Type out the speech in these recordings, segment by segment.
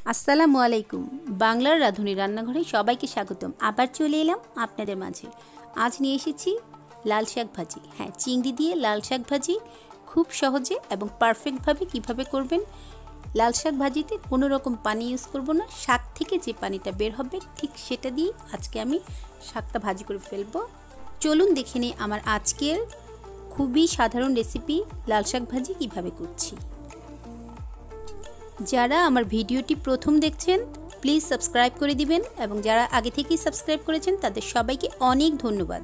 আসসালামু আলাইকুম। বাংলার রাঁধুনি রান্নাঘরে সবাইকে স্বাগতম। আবার চলে এলাম আপনাদের মাঝে। আজ নিয়ে এসেছি লাল শাক ভাজি। হ্যাঁ, চিংড়ি দিয়ে লাল শাক ভাজি খুব সহজে এবং পারফেক্টভাবে কিভাবে করবেন। লাল শাক ভাজিতে কোনো রকম পানি ইউজ করব না, শাক থেকে যে পানিটা বের হবে ঠিক সেটা দিয়ে আজকে আমি শাকটা ভাজি করে ফেলবো। চলুন দেখে নিই আমার আজকের খুবই সাধারণ রেসিপি লাল শাক ভাজি কিভাবে করছি। যারা আমার ভিডিওটি প্রথম দেখছেন প্লিজ সাবস্ক্রাইব করে দিবেন এবং যারা আগে থেকেই সাবস্ক্রাইব করেছেন তাদের সবাইকে অনেক ধন্যবাদ।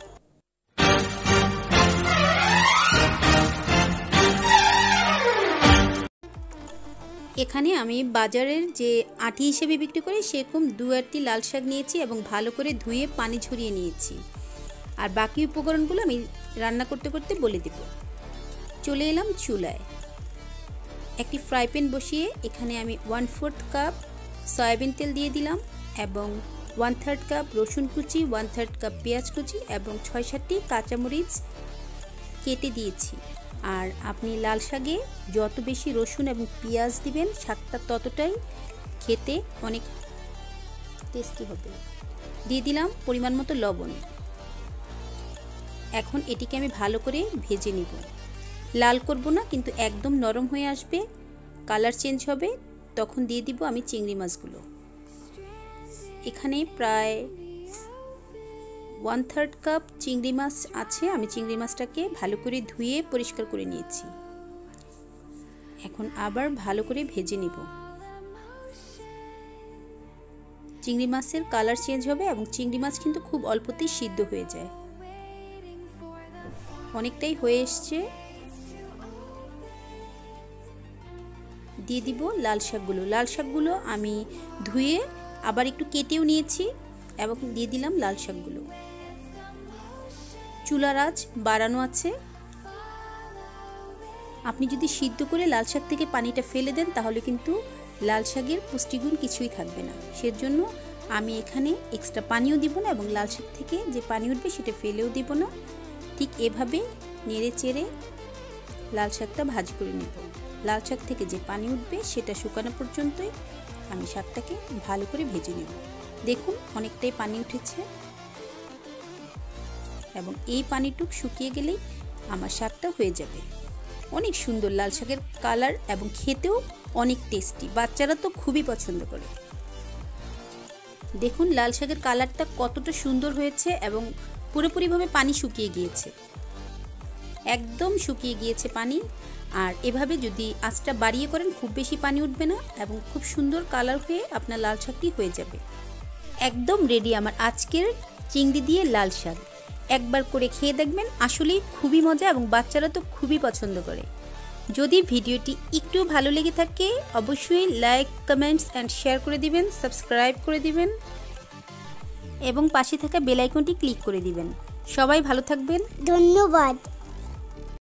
এখানে আমি বাজারের যে আটি হিসেবে বিক্রি করি সেরকম 2 আটি লাল শাক নিয়েছি এবং ভালো করে ধুয়ে পানি ঝরিয়ে নিয়েছি। আর বাকি উপকরণগুলো আমি রান্না করতে করতে বলে দেব। চলে এলাম চুলায়। একটি ফ্রাই প্যান বসিয়ে এখানে আমি 1/4 কাপ সয়াবিন তেল দিয়ে দিলাম এবং 1/3 কাপ রসুন কুচি, 1/3 কাপ পেঁয়াজ কুচি এবং 6-7টি কাঁচামরিচ কেটে দিয়েছি। আর আপনি লাল শাকে যত বেশি রসুন এবং পেঁয়াজ দিবেন শাকটা ততটাই খেতে অনেক টেস্টি হবে। দিয়ে দিলাম পরিমাণ মতো লবণ। এখন এটিকে আমি ভালো করে ভেজে নিব। লাল করব না, কিন্তু একদম নরম হয়ে আসবে, কালার চেঞ্জ হবে, তখন দিয়ে দিব আমি চিংড়ি মাছগুলো। এখানে প্রায় 1/3 কাপ চিংড়ি মাছ আছে। আমি চিংড়ি মাছটাকে ভালো করে ধুয়ে পরিষ্কার করে নিয়েছি। এখন আবার ভালো করে ভেজে নিব। চিংড়ি মাছের কালার চেঞ্জ হবে এবং চিংড়ি মাছ কিন্তু খুব অল্পতেই সিদ্ধ হয়ে যায়। অনেকটাই হয়ে এসছে। দিয়ে দিব লাল শাকগুলো। লাল শাকগুলো আমি ধুয়ে আবার একটু কেটেও নিয়েছি এবং দিয়ে দিলাম লাল শাকগুলো। চুলার আঁচ বাড়ানো আছে। আপনি যদি সিদ্ধ করে লাল শাক থেকে পানিটা ফেলে দেন তাহলে কিন্তু লাল শাকের পুষ্টিগুণ কিছুই থাকবে না। সেজন্য আমি এখানে এক্সট্রা পানিও দিব না এবং লাল শাক থেকে যে পানি উঠবে সেটা ফেলেও দিব না। ঠিক এভাবে নেড়ে চেড়ে লাল শাকটা ভাজি করে নেব। লাল শাক থেকে যে পানি উঠবে সেটা শুকানো পর্যন্তই আমি শাকটাকে ভালো করে ভেজে নেব। দেখুন অনেকটাই পানি উঠেছে এবং এই পানিটুক শুকিয়ে গেলেই আমার শাকটা হয়ে যাবে। অনেক সুন্দর লাল শাকের কালার এবং খেতেও অনেক টেস্টি। বাচ্চারা তো খুবই পছন্দ করে। দেখুন লাল শাকের কালারটা কতটা সুন্দর হয়েছে এবং পুরোপুরিভাবে পানি শুকিয়ে গিয়েছে, একদম শুকিয়ে গিয়েছে পানি। আর এভাবে যদি আঁচটা বাড়িয়ে করেন খুব বেশি পানি উঠবে না এবং খুব সুন্দর কালার হয়ে আপনার লাল শাকটি হয়ে যাবে। একদম রেডি আমার আজকের চিংড়ি দিয়ে লাল শাক। একবার করে খেয়ে দেখবেন, আসলেই খুবই মজা এবং বাচ্চারা তো খুবই পছন্দ করে। যদি ভিডিওটি একটু ভালো লেগে থাকে অবশ্যই লাইক, কমেন্টস অ্যান্ড শেয়ার করে দিবেন, সাবস্ক্রাইব করে দিবেন এবং পাশে থাকা বেল আইকনটি ক্লিক করে দিবেন। সবাই ভালো থাকবেন, ধন্যবাদ।